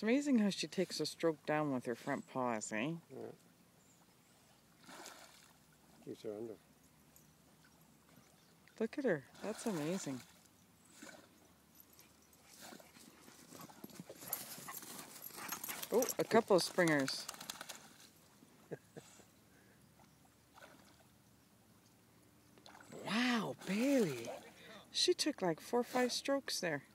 It's amazing how she takes a stroke down with her front paws, eh? Yeah. Keeps her under. Look at her. That's amazing. Oh, a couple of springers. Wow, Bailey. She took like 4 or 5 strokes there.